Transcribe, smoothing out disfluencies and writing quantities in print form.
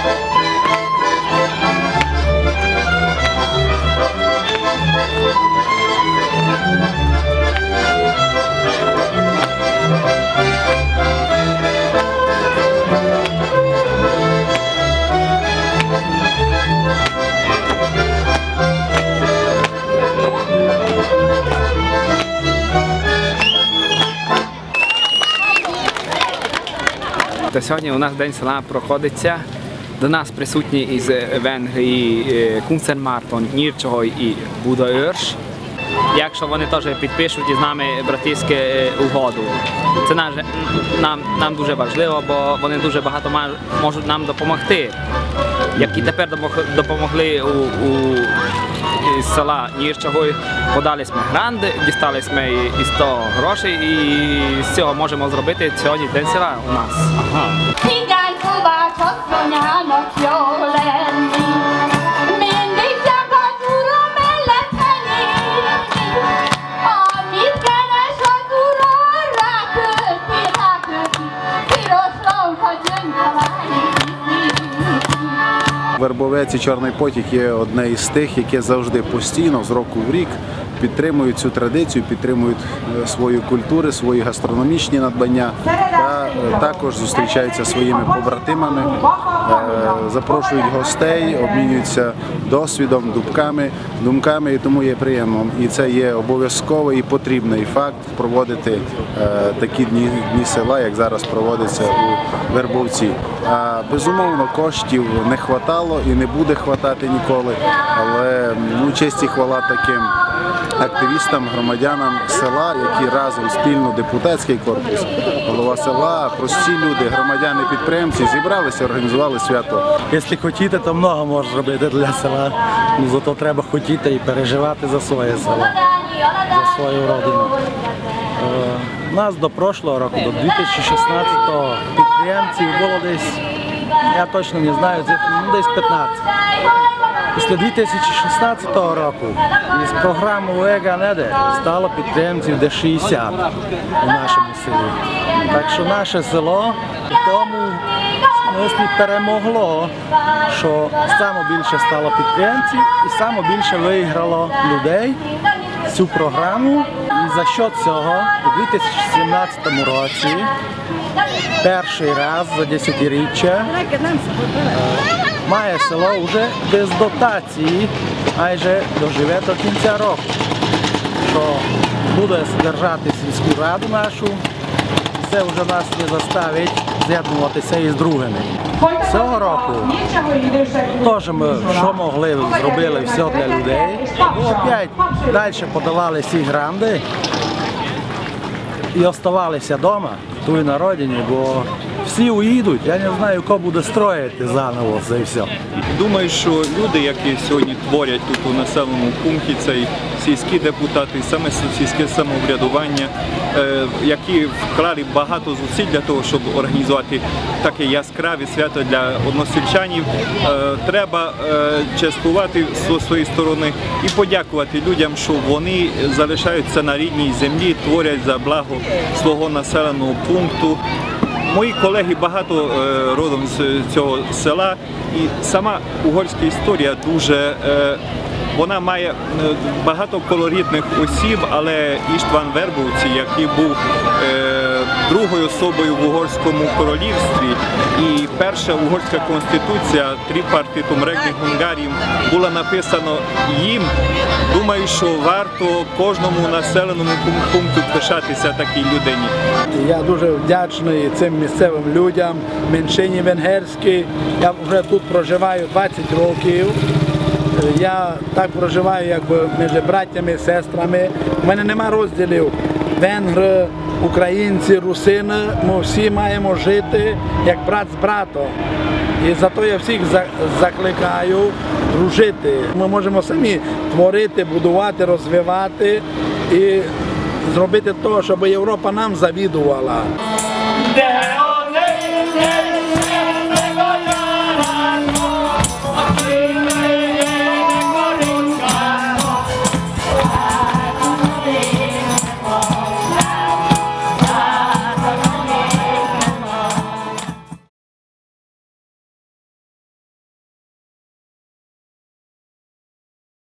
Сьогодні у нас День села проходиться. До нас присутні із Венгрії Кунцен-Мартон, Нірчого і Будаörsch. Якщо вони теж підпишуть із нами братівську угоду. Це нам дуже важливо, бо вони дуже багато можуть нам допомогти. Як і тепер допомогли із села Нірчого, подали ми гранди, дістали ми із того грошей і з цього можемо зробити сьогодні День села у нас. Ага. Вербовець і Чорний потік є одне із тих, яке завжди постійно, з року в рік, підтримують цю традицію, підтримують свою культуру, свої гастрономічні надбання та також зустрічаються зі своїми побратимами, запрошують гостей, обмінюються досвідом, думками, і тому є приємно. І це є обов'язковий і потрібний факт проводити такі дні села, як зараз проводиться у Вербовці. Безумовно, коштів не вистачало і не буде вистачати ніколи, але честь і хвала таким активістам, громадянам села, які разом спільно, депутатський корпус, голова села, прості люди, громадяни-підприємці зібралися, організували свято. Якщо хочете, то багато можна зробити для села, зато треба хотіти і переживати за своє село, за свою родину. У нас до прошлого року, до 2016-го підприємців було десь, я точно не знаю, десь 15. Після 2016 року із програмою ЕГА-НЕДЕ стало підприємців десь 60 у нашому селі. Так що наше село в тому смислі перемогло, що саме більше стало підприємців і саме більше виграло людей цю програму. І за що цього у 2017 році перший раз за десятиріччя має село вже без дотації, майже доживе до кінця року, що буде содержати сільську раду нашу, і це вже нас не заставить з'єднуватися із другими. Цього року теж ми, що могли, зробили все для людей, опять далі подавали всі гранди і залишалися вдома, тут на родині, бо всі уїдуть, я не знаю, хто буде строїти заново це і все. Думаю, що люди, які сьогодні творять тут у населеному пункті, це і сільські депутати, саме сільське самоврядування, які вклали багато зусиль для того, щоб організувати таке яскраве свято для односельчанів, треба частувати з своєї сторони і подякувати людям, що вони залишаються на рідній землі, творять за благо свого населеного пункту. Мої колеги багато родом з цього села, і сама угорська історія дуже, вона має багато колоритних осіб, але Іштван Вербовці, який був другою особою в Угорському королівстві, і перша угорська конституція трипартитум регні Hungarіум була написана їм. Думаю, що варто кожному населеному пункту пишатися такій людині. Я дуже вдячний цим місцевим людям, меншині венгерській. Я вже тут проживаю 20 років. Я так проживаю, якби між браттями і сестрами. У мене немає розділів венгри, українці, русини. Ми всі маємо жити як брат з братом. І зато я всіх закликаю дружити. Ми можемо самі творити, будувати, розвивати і зробити те, щоб Європа нам завідувала.